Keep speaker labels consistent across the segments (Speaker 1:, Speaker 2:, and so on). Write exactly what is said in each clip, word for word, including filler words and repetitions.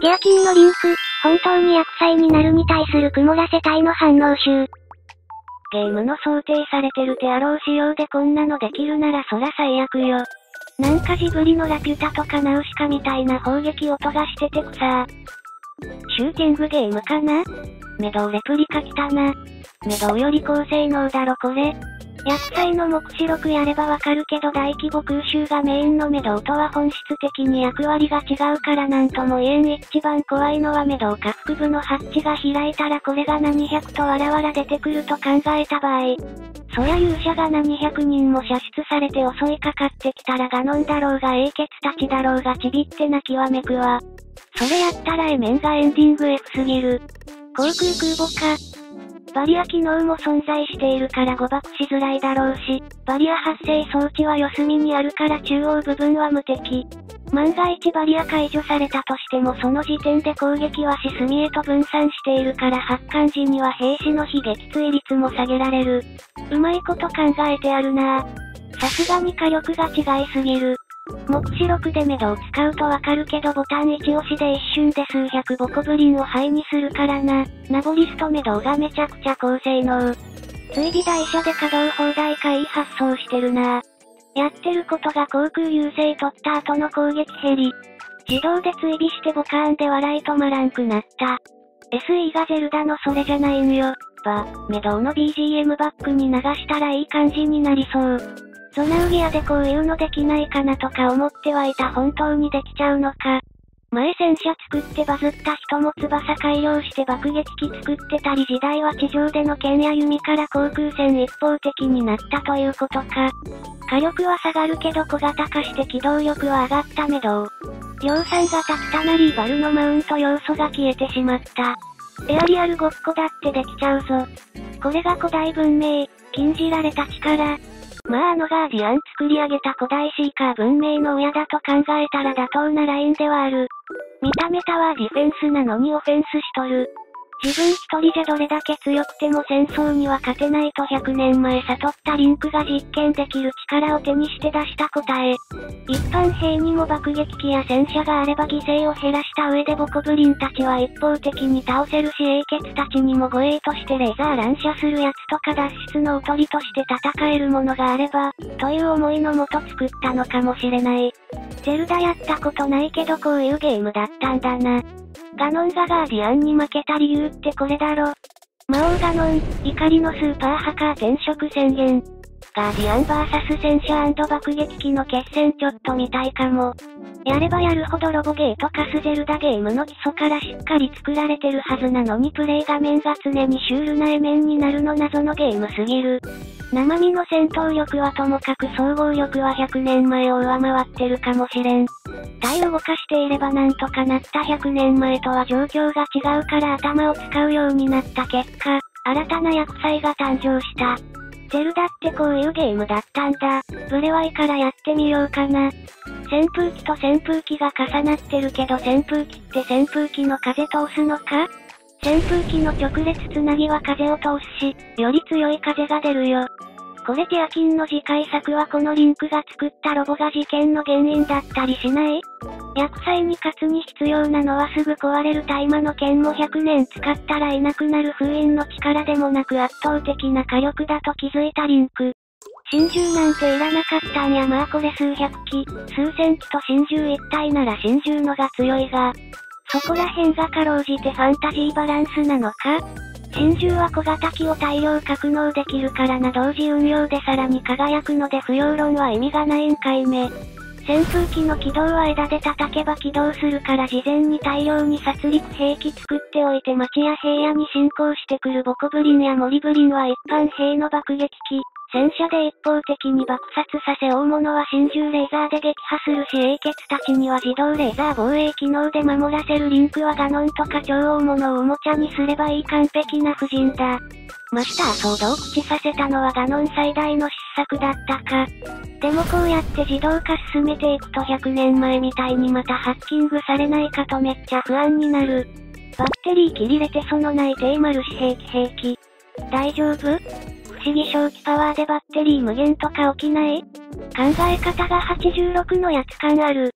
Speaker 1: テアキンのリンク、本当に薬剤になるに対する曇らせ体の反応集。
Speaker 2: ゲームの想定されてるテアロー仕様でこんなのできるならそら最悪よ。なんかジブリのラピュタとかナウシカみたいな砲撃音がしててくさー。シューティングゲームかな？メドウレプリカ来たな。メドウより高性能だろこれ。薬剤の目視録やればわかるけど大規模空襲がメインのメドウとは本質的に役割が違うからなんとも言えん。一番怖いのはメドウ下腹部のハッチが開いたらこれが何百とわらわら出てくると考えた場合。そりゃ勇者が何百人も射出されて襲いかかってきたらガノンだろうが英傑たちだろうがちびって泣きわめくわ。それやったらエメンがエンディング F すぎる。航空空母か。バリア機能も存在しているから誤爆しづらいだろうし、バリア発生装置は四隅にあるから中央部分は無敵。万が一バリア解除されたとしてもその時点で攻撃はし隅へと分散しているから発艦時には兵士の非撃墜率も下げられる。うまいこと考えてあるなぁ。さすがに火力が違いすぎる。目視録でメドを使うとわかるけどボタンいち押しで一瞬で数百ボコブリンを灰にするからな。ナボリスとメドウがめちゃくちゃ高性能。追尾台車で稼働放題かいい発想してるなぁ。やってることが航空優勢取った後の攻撃ヘリ。自動で追尾してボカーンで笑い止まらんくなった。エスイー がゼルダのそれじゃないんよ。ば、メドウの ビージーエム バックに流したらいい感じになりそう。ゾナウギアでこういうのできないかなとか思ってはいた。本当にできちゃうのか。前戦車作ってバズった人も翼改良して爆撃機作ってたり時代は地上での剣や弓から航空戦一方的になったということか。火力は下がるけど小型化して機動力は上がったメドウ。量産型クタナリーバルのマウント要素が消えてしまった。エアリアルごっこだってできちゃうぞ。これが古代文明、禁じられた力。まああのガーディアン作り上げた古代シーカー文明の親だと考えたら妥当なラインではある。見た目タワーディフェンスなのにオフェンスしとる。自分一人じゃどれだけ強くても戦争には勝てないとひゃくねんまえ悟ったリンクが実験できる力を手にして出した答え。一般兵にも爆撃機や戦車があれば犠牲を減らした上でボコブリンたちは一方的に倒せるし英傑たちにも護衛としてレーザー乱射するやつとか脱出のおとりとして戦えるものがあれば、という思いのもと作ったのかもしれない。ゼルダやったことないけどこういうゲームだったんだな。ガノンがガーディアンに負けた理由ってこれだろ。魔王ガノン、怒りのスーパーハカー転職宣言。ガーディアン ブイエス 戦車&爆撃機の決戦ちょっと見たいかも。やればやるほどロボゲーとかスゼルダゲームの基礎からしっかり作られてるはずなのにプレイ画面が常にシュールな絵面になるの謎のゲームすぎる。生身の戦闘力はともかく総合力はひゃくねんまえを上回ってるかもしれん。体動かしていればなんとかなったひゃくねんまえとは状況が違うから頭を使うようになった結果、新たな薬剤が誕生した。ゼルダってこういうゲームだったんだ。ブレワイからやってみようかな。扇風機と扇風機が重なってるけど扇風機って扇風機の風通すのか？扇風機の直列つなぎは風を通すし、より強い風が出るよ。これテアキンの次回作はこのリンクが作ったロボが事件の原因だったりしない？薬剤に勝つに必要なのはすぐ壊れる大麻の剣もひゃくねん使ったらいなくなる封印の力でもなく圧倒的な火力だと気づいたリンク。真珠なんていらなかったんや。まあこれ数百機、数千機と真珠一体なら真珠のが強いが、そこら辺がかろうじてファンタジーバランスなのか？真珠は小型機を大量格納できるからな。同時運用でさらに輝くので不要論は意味がないんかいめ。扇風機の起動は枝で叩けば起動するから事前に大量に殺戮兵器作っておいて町や平野に侵攻してくるボコブリンやモリブリンは一般兵の爆撃機、戦車で一方的に爆殺させ大物は真珠レーザーで撃破するし英傑たちには自動レーザー防衛機能で守らせる。リンクはガノンとか超大物をおもちゃにすればいい完璧な布陣だ。マスターソードを駆使させたのはガノン最大の失策だったか。でもこうやって自動化進めていくとひゃくねんまえみたいにまたハッキングされないかとめっちゃ不安になる。バッテリー切りれてそのない低マル視兵器兵器。大丈夫？不思議正気パワーでバッテリー無限とか起きない？考え方がはちじゅうろくのやつ感ある。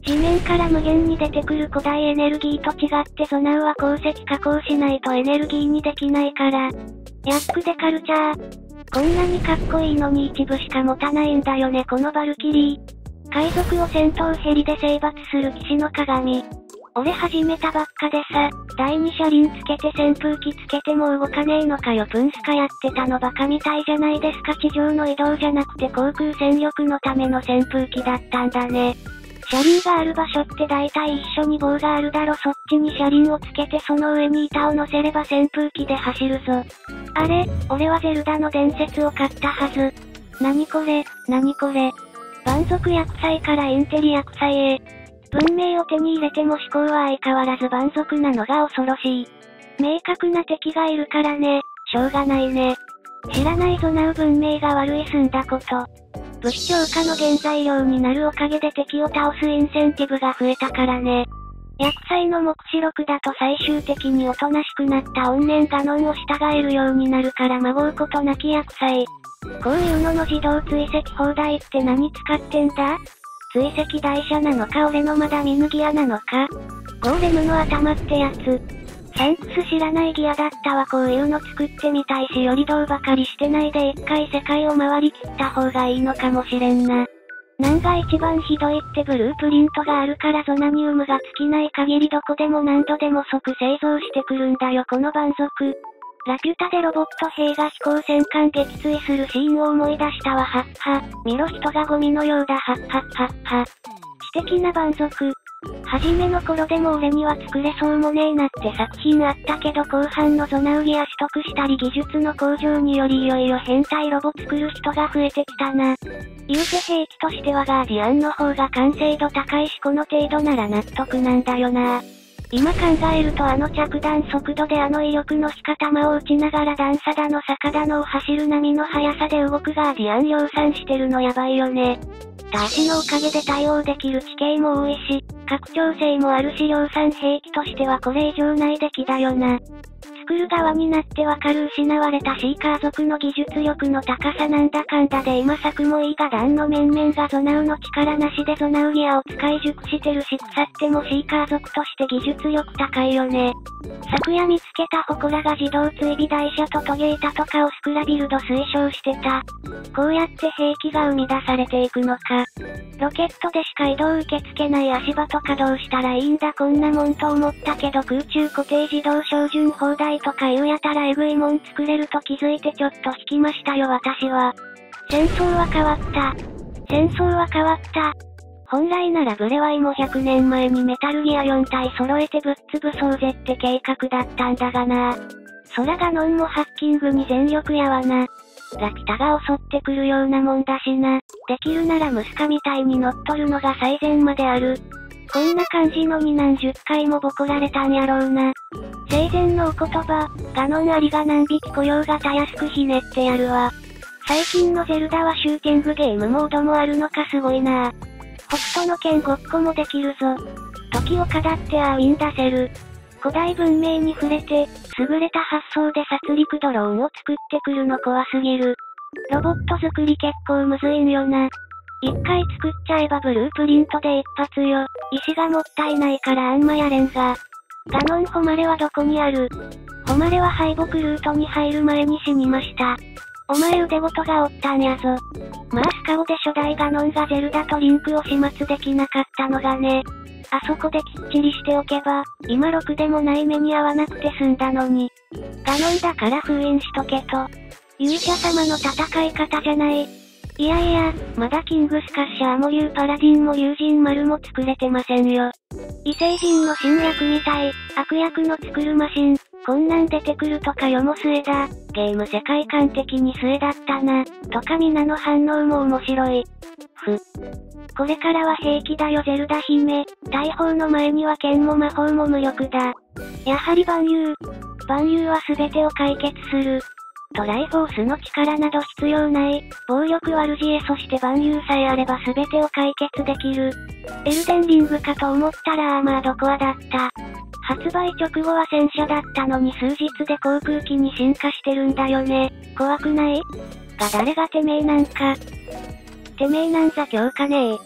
Speaker 2: 地面から無限に出てくる古代エネルギーと違ってゾナウは鉱石加工しないとエネルギーにできないから。ヤックでカルチャー。こんなにかっこいいのに一部しか持たないんだよねこのバルキリー。海賊を戦闘ヘリで征伐する騎士の鏡。俺始めたばっかでさ、第二車輪つけて扇風機つけても動かねえのかよプンスカやってたのバカみたいじゃないですか地上の移動じゃなくて航空戦力のための扇風機だったんだね。車輪がある場所って大体一緒に棒があるだろそっちに車輪をつけてその上に板を乗せれば扇風機で走るぞ。あれ、俺はゼルダの伝説を買ったはず。なにこれ、なにこれ。蛮族薬剤からインテリ薬剤へ。文明を手に入れても思考は相変わらず蛮族なのが恐ろしい。明確な敵がいるからね、しょうがないね。知らないゾナウ文明が悪い済んだこと。武器強化の原材料になるおかげで敵を倒すインセンティブが増えたからね。薬剤の目視録だと最終的におとなしくなった怨念ガノンを従えるようになるからまごうことなき薬剤。こういうのの自動追跡放題って何使ってんだ？追跡台車なのか俺のまだ見ぬギアなのか？ゴーレムの頭ってやつ。サンクス知らないギアだったわこういうの作ってみたいしよりどうばかりしてないで一回世界を回りきった方がいいのかもしれんな。なんが一番ひどいってブループリントがあるからゾナニウムが尽きない限りどこでも何度でも即製造してくるんだよこの蛮族。ラピュタでロボット兵が飛行戦艦撃墜するシーンを思い出したわはっは。見ろ人がゴミのようだはっはっはっは。知的な蛮族。初めの頃でも俺には作れそうもねえなって作品あったけど後半のゾナウギア取得したり技術の向上によりいよいよ変態ロボ作る人が増えてきたな。言うて兵器としてはガーディアンの方が完成度高いしこの程度なら納得なんだよな。今考えるとあの着弾速度であの威力の火刀を撃ちながら段差だの坂だのを走る波の速さで動くガーディアン量産してるのやばいよね。足のおかげで対応できる地形も多いし、拡張性もあるし量産兵器としてはこれ以上ない出来だよな。作る側になってわかる失われたシーカー族の技術力の高さなんだかんだで今作もいいが団の面々がゾナウの力なしでゾナウギアを使い熟してるし腐ってもシーカー族として技術力高いよね。昨夜見つけた祠が自動追尾台車とトゲータとかをスクラビルド推奨してた。こうやって兵器が生み出されていくのか。ロケットでしか移動受け付けない足場とかどうしたらいいんだこんなもんと思ったけど空中固定自動照準砲台とかいうやたらエグいもん作れると気づいてちょっと引きましたよ私は。戦争は変わった。戦争は変わった。本来ならブレワイもひゃくねんまえにメタルギアよん体揃えてぶっ潰そうぜって計画だったんだがな。空ガノンもハッキングに全力やわな。ラピュタが襲ってくるようなもんだしな。できるならムスカみたいに乗っ取るのが最善まである。こんな感じのに何十回もボコられたんやろうな。生前のお言葉、ガノンありが何匹来ようがたやすくひねってやるわ。最近のゼルダはシューティングゲームモードもあるのかすごいな。北斗の剣ごっこもできるぞ。時をかだってああウィン出せる。古代文明に触れて、優れた発想で殺戮ドローンを作ってくるの怖すぎる。ロボット作り結構むずいんよな。一回作っちゃえばブループリントで一発よ。石がもったいないからあんまやれんが。ガノン誉れはどこにある？誉れは敗北ルートに入る前に死にました。お前腕ごとがおったんやぞ。まあスカオで初代ガノンがゼルダとリンクを始末できなかったのがね。あそこできっちりしておけば、今ろくでもない目に遭わなくて済んだのに。ガノンだから封印しとけと。勇者様の戦い方じゃない。いやいや、まだキングスカッシャーも竜パラディンも竜神丸も作れてませんよ。異星人の侵略みたい、悪役の作るマシン、こんなん出てくるとか世も末だ、ゲーム世界観的に末だったな、とか皆の反応も面白い。ふ。これからは平気だよゼルダ姫、大砲の前には剣も魔法も無力だ。やはり万有。万有は全てを解決する。トライフォースの力など必要ない。暴力悪知恵そして万有さえあれば全てを解決できる。エルデンリングかと思ったらアーマードコアだった。発売直後は戦車だったのに数日で航空機に進化してるんだよね。怖くない？が誰がてめえなんか。てめえなんざ今日かねえ。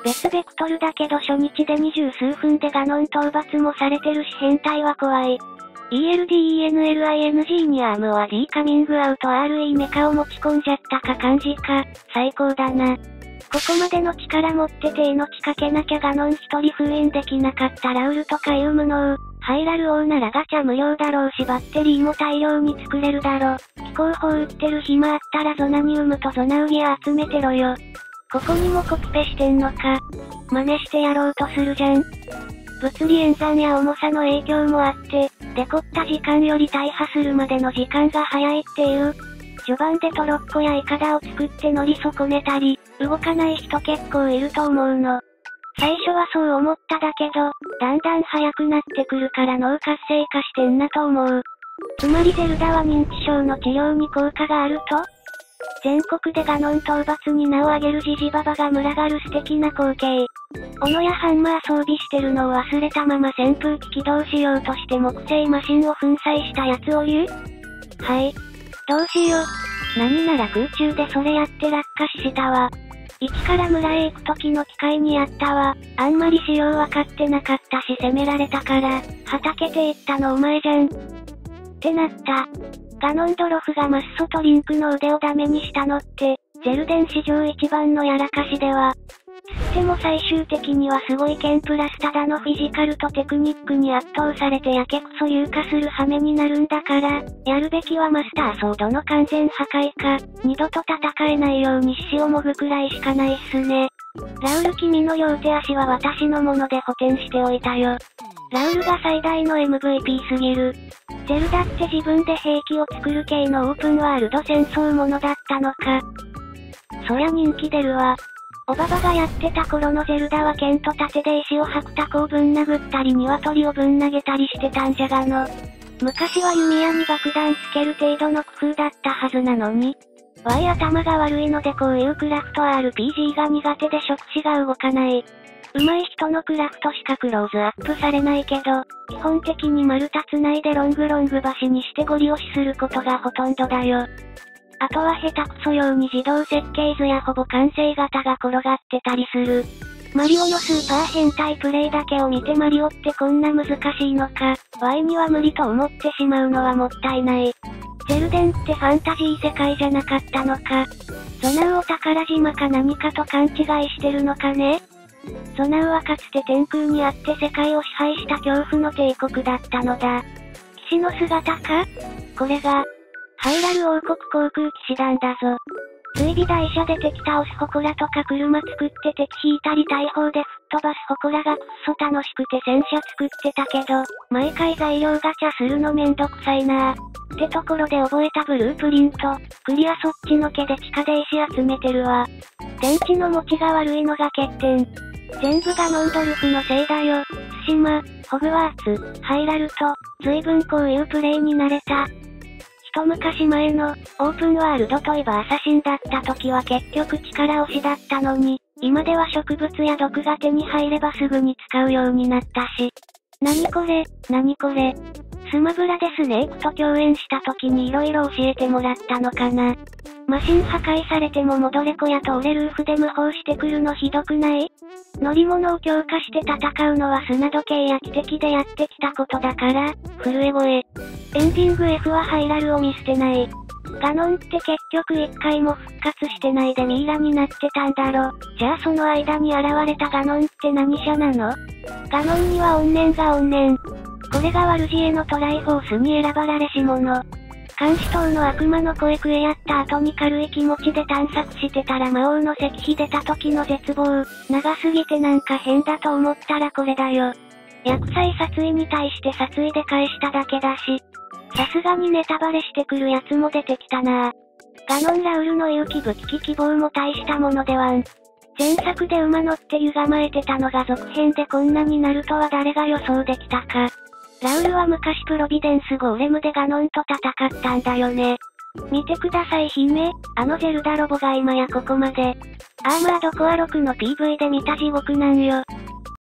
Speaker 2: 別ベクトルだけど初日で二十数分でガノン討伐もされてるし変態は怖い。イーエルディーイーエヌエルアイエヌジー にアームは D カミングアウト アールイー メカを持ち込んじゃったか感じか。最高だな。ここまでの力持ってて命かけなきゃガノン一人封印できなかったラウルとかいう無能。ハイラル王ならガチャ無料だろうしバッテリーも大量に作れるだろ。気候法売ってる暇あったらゾナニウムとゾナウギア集めてろよ。ここにもコピペしてんのか。真似してやろうとするじゃん。物理演算や重さの影響もあって、デコった時間より大破するまでの時間が早いっていう。序盤でトロッコやイカダを作って乗り損ねたり、動かない人結構いると思うの。最初はそう思っただけど、だんだん速くなってくるから脳活性化してんなと思う。つまりゼルダは認知症の治療に効果があると？全国でガノン討伐に名を挙げるジジババが群がる素敵な光景。斧やハンマー装備してるのを忘れたまま扇風機起動しようとして木製マシンを粉砕したやつを言う？はい。どうしよう。何なら空中でそれやって落下死したわ。一から村へ行く時の機会にやったわ。あんまり仕様わかってなかったし責められたから、畑て行ったのお前じゃん。ってなった。ガノンドロフがマッソとリンクの腕をダメにしたのって、ゼルデン史上一番のやらかしでは。つっても最終的にはすごい剣プラスただのフィジカルとテクニックに圧倒されてやけくそ優化する羽目になるんだから、やるべきはマスターソードの完全破壊か、二度と戦えないように獅子をもぐくらいしかないっすね。ラウル君の両手足は私のもので補填しておいたよ。ラウルが最大の エムブイピー すぎる。ゼルダって自分で兵器を作る系のオープンワールド戦争ものだったのか。そりゃ人気出るわ。おばばがやってた頃のゼルダは剣と盾で石を吐くタコをぶん殴ったり鶏をぶん投げたりしてたんじゃがの。昔は弓矢に爆弾つける程度の工夫だったはずなのに。わい頭が悪いのでこういうクラフト アールピージー が苦手で触手が動かない。上手い人のクラフトしかクローズアップされないけど、基本的に丸太つないでロングロング橋にしてゴリ押しすることがほとんどだよ。あとは下手くそ用に自動設計図やほぼ完成型が転がってたりする。マリオのスーパー変態プレイだけを見てマリオってこんな難しいのか、ワイには無理と思ってしまうのはもったいない。ゼルデンってファンタジー世界じゃなかったのか。ゾナウを宝島か何かと勘違いしてるのかね。ゾナウはかつて天空にあって世界を支配した恐怖の帝国だったのだ。騎士の姿か？これが、ハイラル王国航空騎士団だぞ。追尾台車で敵倒す祠とか車作って敵引いたり大砲で吹っ飛ばす祠がくっそ楽しくて戦車作ってたけど、毎回材料ガチャするのめんどくさいなぁ。ってところで覚えたブループリント、クリアそっちのけで地下で石集めてるわ。電池の持ちが悪いのが欠点。全部ガノンドルフのせいだよ。ツシマ、ホグワーツ、ハイラルと、随分こういうプレイになれた。一昔前の、オープンワールドといえばアサシンだった時は結局力押しだったのに、今では植物や毒が手に入ればすぐに使うようになったし。なにこれ、なにこれ。スマブラでスネークと共演した時に色々教えてもらったのかな。マシン破壊されても戻れ子や通れルーフで無法してくるのひどくない？乗り物を強化して戦うのは砂時計や汽笛でやってきたことだから、震え声。エンディング F はハイラルを見捨てない。ガノンって結局一回も復活してないでミイラになってたんだろ。じゃあその間に現れたガノンって何者なの？ガノンには怨念が怨念。これがワルジエのトライフォースに選ばれし者。監視塔の悪魔の声食えやった後に軽い気持ちで探索してたら魔王の石碑出た時の絶望。長すぎてなんか変だと思ったらこれだよ。厄災殺意に対して殺意で返しただけだし。さすがにネタバレしてくるやつも出てきたなぁ。ガノンラウルの勇気武器希望も大したものではん。前作で馬乗って歪まえてたのが続編でこんなになるとは誰が予想できたか。ラウルは昔プロビデンスゴーレムでガノンと戦ったんだよね。見てください姫、あのゼルダロボが今やここまで。アーマードコアろくの ピーブイ で見た地獄なんよ。